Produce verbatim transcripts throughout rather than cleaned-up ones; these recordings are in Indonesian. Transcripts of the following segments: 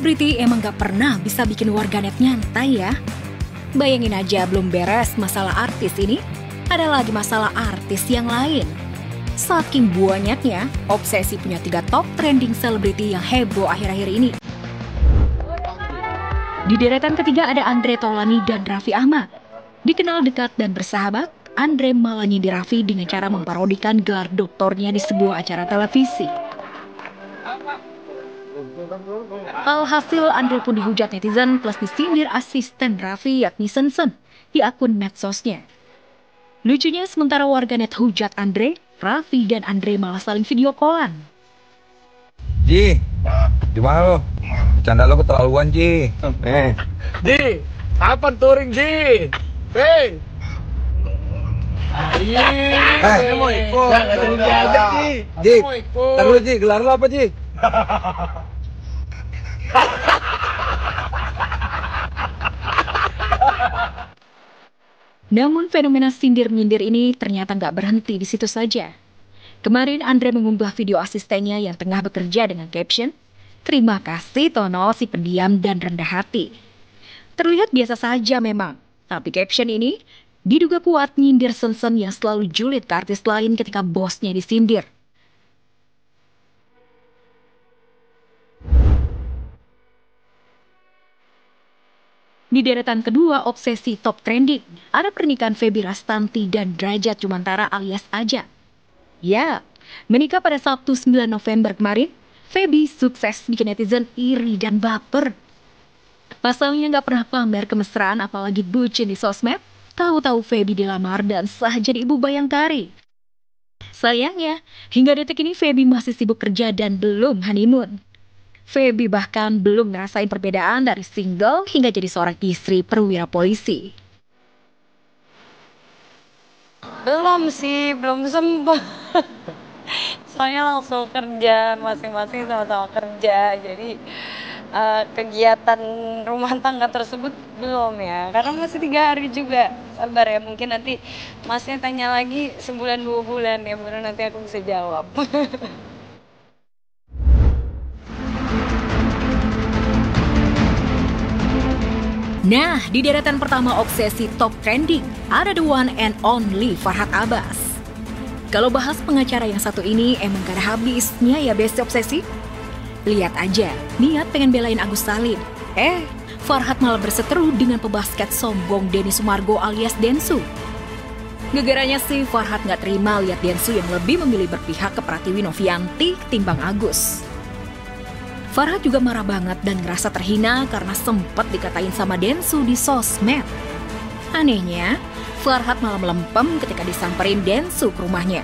Selebriti emang gak pernah bisa bikin warganet nyantai ya. Bayangin aja belum beres masalah artis ini, ada lagi masalah artis yang lain. Saking banyaknya, obsesi punya tiga top trending selebriti yang heboh akhir-akhir ini. Di deretan ketiga ada Andre Taulany dan Raffi Ahmad. Dikenal dekat dan bersahabat, Andre malah nyindir Raffi dengan cara memparodikan gelar doktornya di sebuah acara televisi. Alhasil Andre pun dihujat netizen plus disindir asisten Raffi yakni Sensen di akun medsosnya. Lucunya sementara warganet hujat Andre, Raffi dan Andre malah saling video callan. Ji, di mana lo? Canda lo keterlaluan, Ji. Eh, Ji, kapan touring, Ji? Hei. Eh, mau ikut. Jangan diajak, Ji. Ji, taruh Ji, gelar lo apa, Ji? Namun fenomena sindir-menyindir ini ternyata nggak berhenti di situ saja. Kemarin Andre mengunggah video asistennya yang tengah bekerja dengan caption, "Terima kasih Tono si pendiam dan rendah hati." Terlihat biasa saja memang, tapi caption ini diduga kuat nyindir Sensen yang selalu julid ke artis lain ketika bosnya disindir. Di deretan kedua obsesi top trending, ada pernikahan Feby Rastanti dan Drajat Jumantara alias Ajat. Ya, menikah pada Sabtu sembilan November kemarin, Feby sukses bikin netizen iri dan baper. Pasalnya nggak pernah pamer kemesraan apalagi bucin di sosmed, tahu-tahu Feby dilamar dan sah jadi ibu bayangkari. Sayangnya, hingga detik ini Feby masih sibuk kerja dan belum honeymoon. Feby bahkan belum ngerasain perbedaan dari single hingga jadi seorang istri perwira polisi. Belum sih, belum sempat. Soalnya langsung kerja, masing-masing sama-sama kerja. Jadi uh, kegiatan rumah tangga tersebut belum ya. Karena masih tiga hari juga. Sabar ya, mungkin nanti masnya tanya lagi sebulan dua bulan ya, baru nanti aku bisa jawab. Nah, di deretan pertama obsesi top trending, ada the one and only Farhad Abbas. Kalau bahas pengacara yang satu ini emang gak ada habisnya ya besti obsesi. Lihat aja, niat pengen belain Agus Salim. Eh, Farhad malah berseteru dengan pebasket sombong Denny Sumargo alias Densu. Gegaranya sih Farhad gak terima lihat Densu yang lebih memilih berpihak ke Pratiwi Novianti ketimbang Agus. Farhad juga marah banget dan ngerasa terhina karena sempat dikatain sama Densu di sosmed. Anehnya, Farhad malah melempem ketika disamperin Densu ke rumahnya.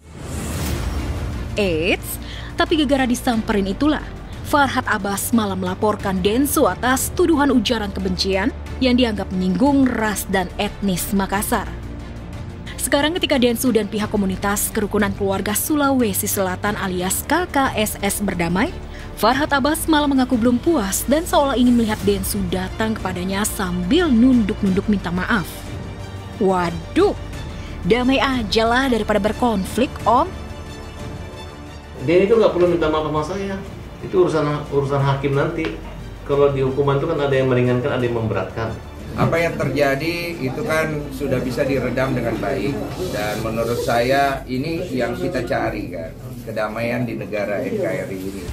Eits, tapi gara-gara disamperin itulah, Farhad Abbas malah melaporkan Densu atas tuduhan ujaran kebencian yang dianggap menyinggung ras dan etnis Makassar. Sekarang ketika Densu dan pihak komunitas kerukunan keluarga Sulawesi Selatan alias K K S S berdamai, Farhad Abbas malah mengaku belum puas dan seolah ingin melihat Densu datang kepadanya sambil nunduk-nunduk minta maaf. Waduh, damai aja lah daripada berkonflik, Om. Dia itu nggak perlu minta maaf sama saya. Itu urusan urusan hakim nanti. Kalau di hukuman itu kan ada yang meringankan, ada yang memberatkan. Apa yang terjadi itu kan sudah bisa diredam dengan baik. Dan menurut saya ini yang kita cari kan, kedamaian di negara N K R I ini.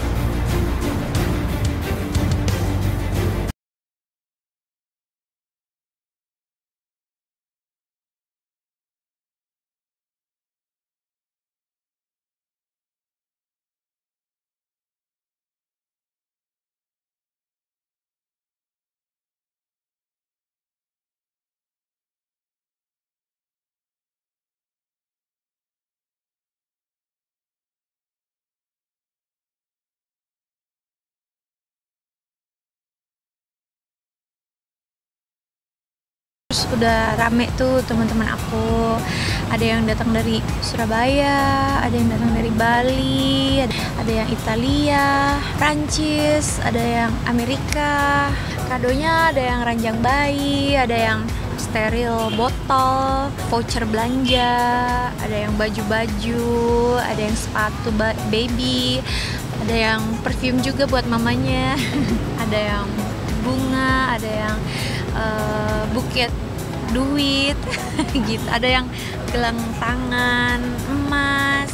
Udah rame tuh teman-teman aku, ada yang datang dari Surabaya, ada yang datang dari Bali, ada yang Italia, Prancis, ada yang Amerika. Kadonya ada yang ranjang bayi, ada yang steril botol, voucher belanja, ada yang baju-baju, ada yang sepatu baby, ada Ada yang perfume juga buat mamanya. Ada yang bunga, ada yang uh, buket duit gitu. Ada yang gelang tangan emas.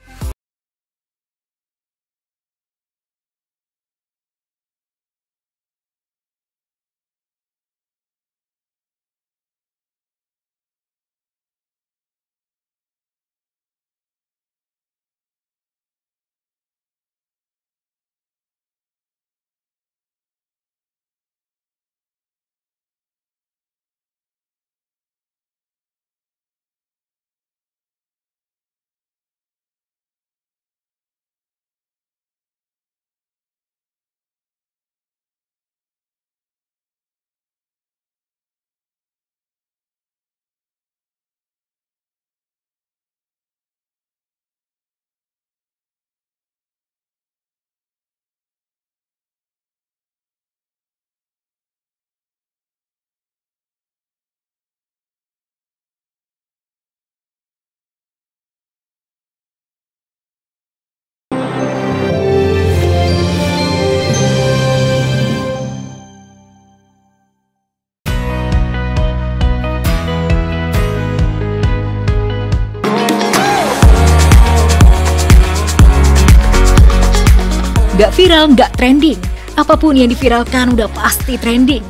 Gak viral, gak trending. Apapun yang diviralkan udah pasti trending.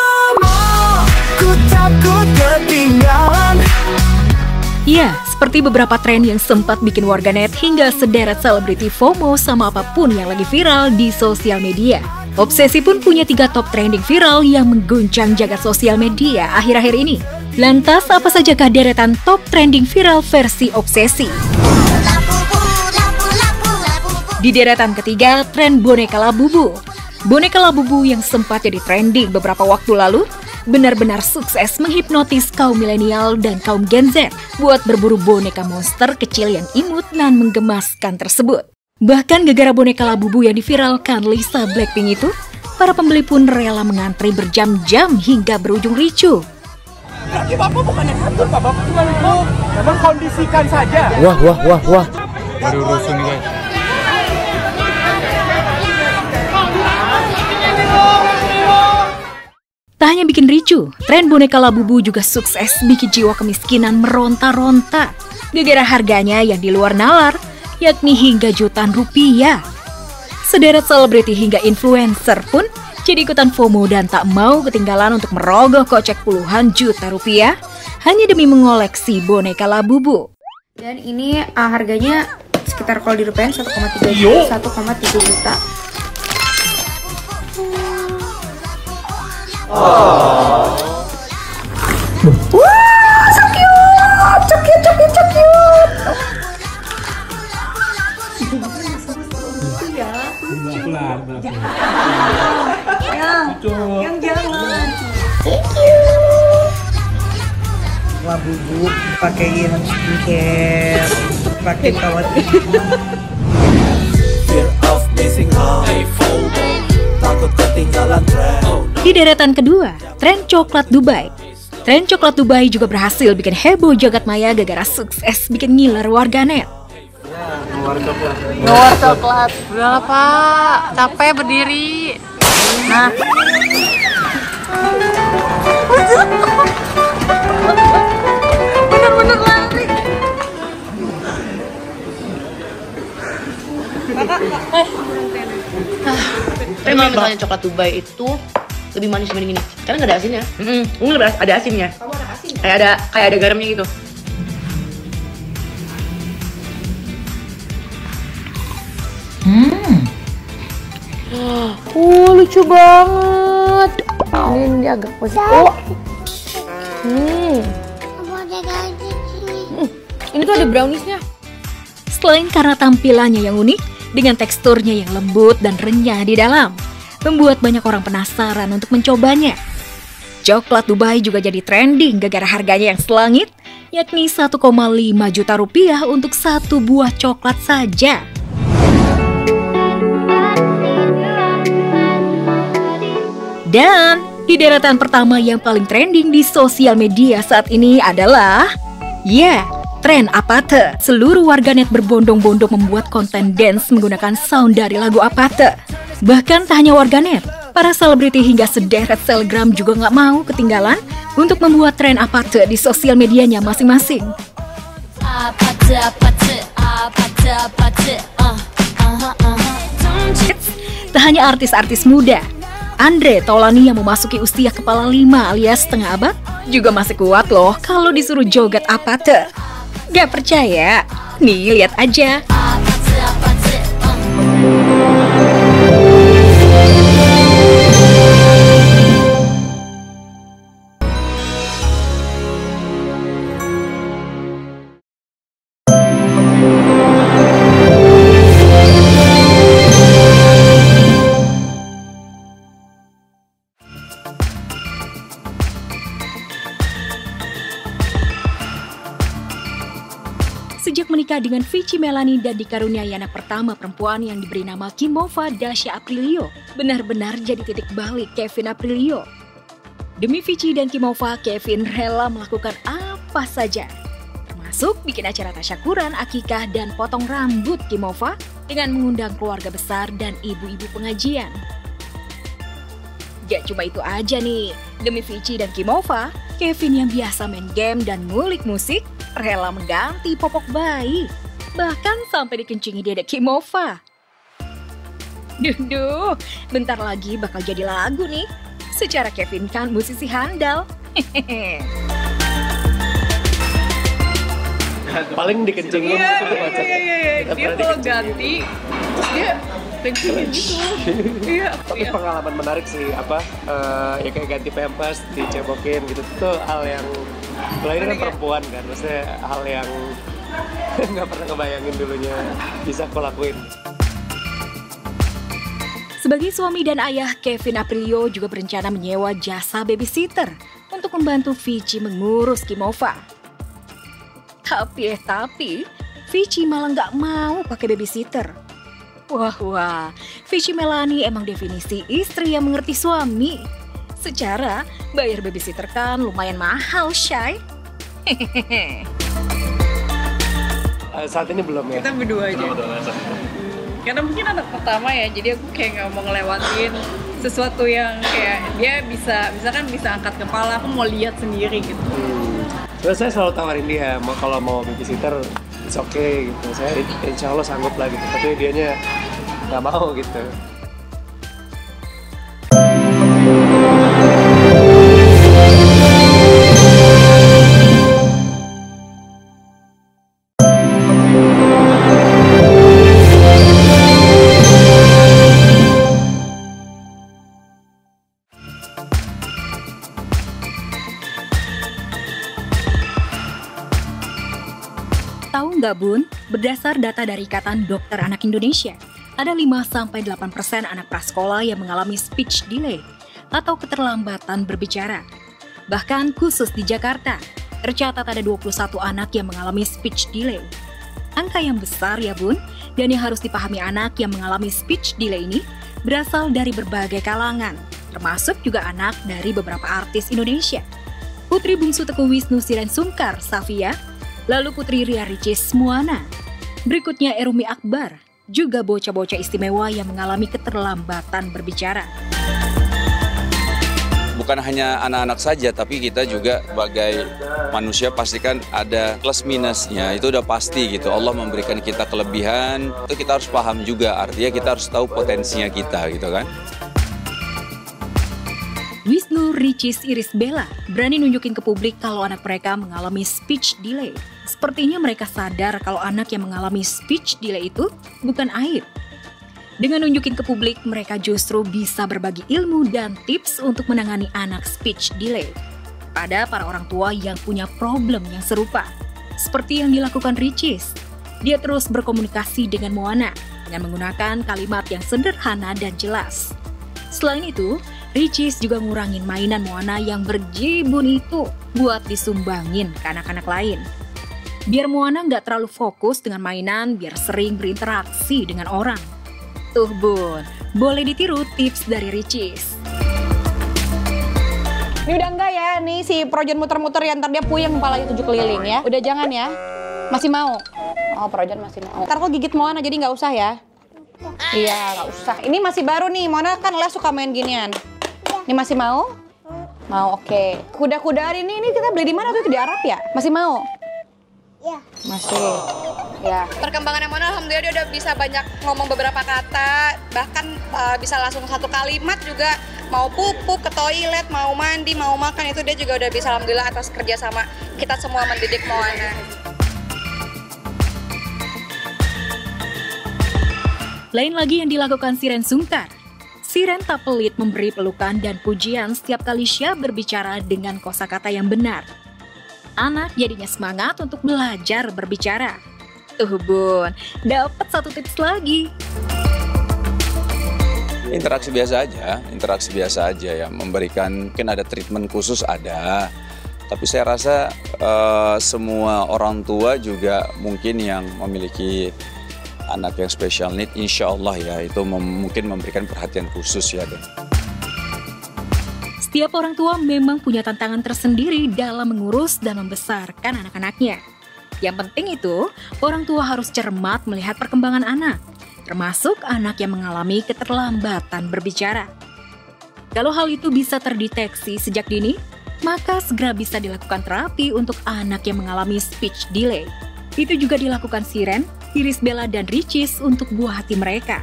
Ya, seperti beberapa tren yang sempat bikin warganet hingga sederet selebriti FOMO sama apapun yang lagi viral di sosial media. Obsesi pun punya tiga top trending viral yang mengguncang jagat sosial media akhir-akhir ini. Lantas, apa sajakah deretan top trending viral versi Obsesi? Di deretan ketiga, tren boneka Labubu. Boneka Labubu yang sempat jadi trending beberapa waktu lalu, benar-benar sukses menghipnotis kaum milenial dan kaum Gen Z buat berburu boneka monster kecil yang imut dan menggemaskan tersebut. Bahkan gara-gara boneka Labubu yang diviralkan Lisa Blackpink itu, para pembeli pun rela mengantri berjam-jam hingga berujung ricuh. Berarti Bapak bukan yang ngatur, Bapak cuma mau mengkondisikan saja. Wah, wah, wah, wah. Baru rusuh nih guys. Tak hanya bikin ricuh, tren boneka Labubu juga sukses bikin jiwa kemiskinan meronta-ronta. Gara-gara harganya yang di luar nalar, yakni hingga jutaan rupiah. Sederet selebriti hingga influencer pun jadi ikutan FOMO dan tak mau ketinggalan untuk merogoh kocek puluhan juta rupiah hanya demi mengoleksi boneka Labubu. Dan ini uh, harganya sekitar kalau dirupiahin satu koma tiga juta, satu koma tiga juta. Oh. Wah, so cute, so cute, so cute, so cute. Ya, lucu. Yang jangan. Thank you. Labubu pakein skincare, pakai kawat. Fear of missing out. Takut ketinggalan tren. Di deretan kedua, tren coklat Dubai. Tren coklat Dubai juga berhasil bikin heboh jagat maya gara-gara sukses bikin ngiler warganet. Mawar coklat. Mawar coklat. Udah lah Pak, capek berdiri. Nah. Bener-bener lari. Eh. Tapi kalau misalnya coklat Dubai itu lebih manis dibanding ini, karena nggak ada asinnya. Mm -mm. Nggak ada asinnya. Kamu ada asin? Kayak ada kayak ada garamnya gitu. Hmm. Oh, lucu banget. Ini dia agak positif. Oh. Hmm. Hmm. Ini tuh ada browniesnya. Selain karena tampilannya yang unik, dengan teksturnya yang lembut dan renyah di dalam, membuat banyak orang penasaran untuk mencobanya. Coklat Dubai juga jadi trending gara-gara harganya yang selangit, yakni satu koma lima juta rupiah untuk satu buah coklat saja. Dan di deretan pertama yang paling trending di sosial media saat ini adalah, ya, Tren Apate. Seluruh warganet berbondong-bondong membuat konten dance menggunakan sound dari lagu Apate. Bahkan tak hanya warganet, para selebriti hingga sederet selebgram juga nggak mau ketinggalan untuk membuat tren Apate di sosial medianya masing-masing. Apate, apate, apate, apate, uh, uh, uh, uh. Tak hanya artis-artis muda, Andre Taulany yang memasuki usia kepala lima alias setengah abad juga masih kuat loh kalau disuruh joget Apate. Gak percaya? Nih, lihat aja. Sejak menikah dengan Vici Melanie dan dikaruniai anak pertama perempuan yang diberi nama Kimova Dasha Aprilio, benar-benar jadi titik balik Kevin Aprilio. Demi Vici dan Kimova, Kevin rela melakukan apa saja, termasuk bikin acara tasyakuran, akikah, dan potong rambut Kimova dengan mengundang keluarga besar dan ibu-ibu pengajian. Gak cuma itu aja nih, demi Vici dan Kimova, Kevin yang biasa main game dan ngulik musik rela mengganti popok bayi, bahkan sampai dikencingi dedek Kimova. Duh, duh, bentar lagi bakal jadi lagu nih. Secara Kevin kan musisi handal. Hehehe. Paling dikencingin. Iya, iya, iya, iya. Dia kalau ganti, terus dia kencingin gitu. Iya. Tapi iya. pengalaman menarik sih, apa uh, ya kayak ganti pampers, dicebokin gitu. Itu hal yang, kalau ini kan perempuan kan, maksudnya hal yang nggak pernah ngebayangin dulunya bisa aku lakuin. Sebagai suami dan ayah, Kevin Aprilio juga berencana menyewa jasa babysitter untuk membantu Vici mengurus Kimova. Tapi eh tapi, Vici malah nggak mau pakai babysitter. Wah wah, Vici Melanie emang definisi istri yang mengerti suami. Secara bayar babysitter kan lumayan mahal, Shay. Hehehe. Uh, saat ini belum ya? Kita berdua aja. Karena mungkin anak pertama ya, jadi aku kayak nggak mau ngelewatin sesuatu yang kayak dia bisa, misalkan bisa angkat kepala, aku mau lihat sendiri gitu. Hmm. Terus saya selalu tawarin dia, mau kalau mau babysitter, it's okay gitu. Saya insya Allah sanggup lah gitu, tapi dianya nggak mau gitu. Tahu nggak Bun, berdasar data dari Ikatan Dokter Anak Indonesia, ada lima sampai delapan persen anak prasekolah yang mengalami speech delay atau keterlambatan berbicara. Bahkan khusus di Jakarta, tercatat ada dua puluh satu anak yang mengalami speech delay. Angka yang besar ya Bun, dan yang harus dipahami anak yang mengalami speech delay ini berasal dari berbagai kalangan, termasuk juga anak dari beberapa artis Indonesia. Putri bungsu Teguh Wisnu Sirensungkar, Safia, lalu Putri Ria Ricis Muana. Berikutnya Erumi Akbar, juga bocah-bocah istimewa yang mengalami keterlambatan berbicara. Bukan hanya anak-anak saja, tapi kita juga sebagai manusia pastikan ada plus minusnya, itu udah pasti gitu. Allah memberikan kita kelebihan, itu kita harus paham juga, artinya kita harus tahu potensinya kita gitu kan. Wisnu Ricis Iris Bella berani nunjukin ke publik kalau anak mereka mengalami speech delay. Sepertinya mereka sadar kalau anak yang mengalami speech delay itu bukan aib. Dengan nunjukin ke publik, mereka justru bisa berbagi ilmu dan tips untuk menangani anak speech delay pada para orang tua yang punya problem yang serupa. Seperti yang dilakukan Ricis, dia terus berkomunikasi dengan Moana dengan menggunakan kalimat yang sederhana dan jelas. Selain itu, Ricis juga ngurangin mainan Moana yang berjibun itu buat disumbangin ke anak-anak lain. Biar Moana nggak terlalu fokus dengan mainan, biar sering berinteraksi dengan orang. Tuh Bun, boleh ditiru tips dari Ricis. Ini udah enggak ya, nih si Projen muter-muter ya, ntar dia puyeng kepalanya tujuh keliling ya. Udah jangan ya. Masih mau? Oh, Projan masih mau. Ntar kok gigit Moana, jadi nggak usah ya? Iya, nggak usah. Ini masih baru nih, Moana kan Les suka main ginian. Ini masih mau? Mau, oke. Okay. Kuda-kuda ini, ini kita beli di mana tuh? Di Arab ya? Masih mau? Iya. Masih. Ya. Perkembangannya Mona alhamdulillah dia udah bisa banyak ngomong beberapa kata, bahkan uh, bisa langsung satu kalimat juga. Mau pupuk, ke toilet, mau mandi, mau makan, itu dia juga udah bisa alhamdulillah atas kerja sama kita semua mendidik Moana. Lain lagi yang dilakukan Shiren Sungkar. Shiren tak pelit memberi pelukan dan pujian setiap kali Syah berbicara dengan kosakata yang benar. Anak jadinya semangat untuk belajar berbicara. Tuh bun, dapat satu tips lagi. Interaksi biasa aja, interaksi biasa aja ya. Memberikan, mungkin ada treatment khusus ada. Tapi saya rasa uh, semua orang tua juga mungkin yang memiliki anak yang special need, insya Allah ya, itu mem mungkin memberikan perhatian khusus ya. Setiap orang tua memang punya tantangan tersendiri dalam mengurus dan membesarkan anak-anaknya. Yang penting itu, orang tua harus cermat melihat perkembangan anak, termasuk anak yang mengalami keterlambatan berbicara. Kalau hal itu bisa terdeteksi sejak dini, maka segera bisa dilakukan terapi untuk anak yang mengalami speech delay. Itu juga dilakukan Shiren, Iris Bella, dan Ricis untuk buah hati mereka.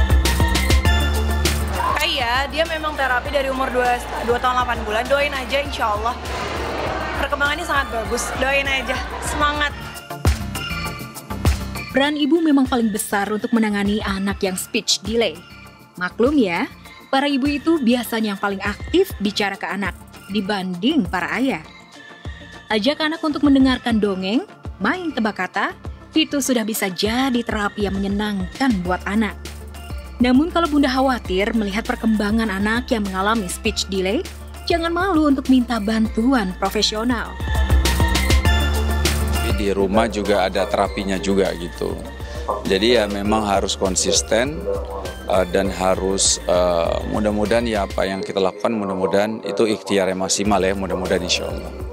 Iya, dia memang terapi dari umur dua tahun delapan bulan. Doain aja insya Allah. Perkembangannya sangat bagus. Doain aja. Semangat. Peran ibu memang paling besar untuk menangani anak yang speech delay. Maklum ya, para ibu itu biasanya yang paling aktif bicara ke anak dibanding para ayah. Ajak anak untuk mendengarkan dongeng, main tebak kata, itu sudah bisa jadi terapi yang menyenangkan buat anak. Namun kalau Bunda khawatir melihat perkembangan anak yang mengalami speech delay, jangan malu untuk minta bantuan profesional. Di rumah juga ada terapinya juga gitu. Jadi ya memang harus konsisten uh, dan harus uh, mudah-mudahan ya apa yang kita lakukan mudah-mudahan itu ikhtiar yang maksimal ya, mudah-mudahan insya Allah.